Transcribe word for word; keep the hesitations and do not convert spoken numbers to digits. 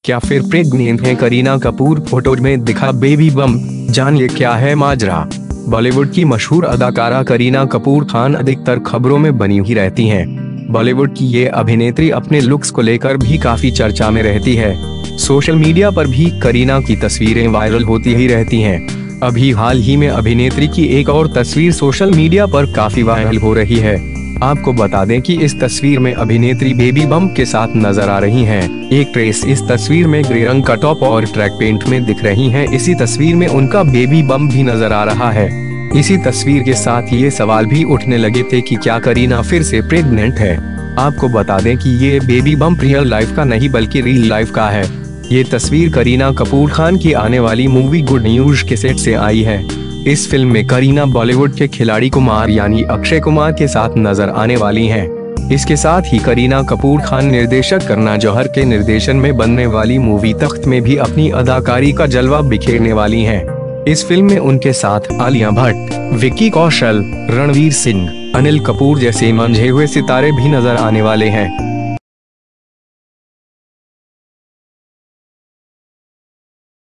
क्या फिर प्रेग्नेंट हैं करीना कपूर, फोटोज में दिखा बेबी बम, जानिए क्या है माजरा। बॉलीवुड की मशहूर अदाकारा करीना कपूर खान अधिकतर खबरों में बनी ही रहती हैं। बॉलीवुड की ये अभिनेत्री अपने लुक्स को लेकर भी काफी चर्चा में रहती है। सोशल मीडिया पर भी करीना की तस्वीरें वायरल होती ही रहती हैं। अभी हाल ही में अभिनेत्री की एक और तस्वीर सोशल मीडिया पर काफी वायरल हो रही है। आपको बता दें कि इस तस्वीर में अभिनेत्री बेबी बम के साथ नजर आ रही हैं। एक ट्रेस इस तस्वीर में ग्रे रंग का टॉप और ट्रैक पेंट में दिख रही हैं। इसी तस्वीर में उनका बेबी बम भी नजर आ रहा है। इसी तस्वीर के साथ ये सवाल भी उठने लगे थे कि क्या करीना फिर से प्रेग्नेंट है। आपको बता दें कि ये बेबी बम रियल लाइफ का नहीं बल्कि रियल लाइफ का है। ये तस्वीर करीना कपूर खान की आने वाली मूवी गुड न्यूज के सेट से आई है। इस फिल्म में करीना बॉलीवुड के खिलाड़ी कुमार यानी अक्षय कुमार के साथ नजर आने वाली हैं। इसके साथ ही करीना कपूर खान निर्देशक करना जौहर के निर्देशन में बनने वाली मूवी तख्त में भी अपनी अदाकारी का जलवा बिखेरने वाली हैं। इस फिल्म में उनके साथ आलिया भट्ट, विक्की कौशल, रणवीर सिंह, अनिल कपूर जैसे मंझे हुए सितारे भी नजर आने वाले हैं।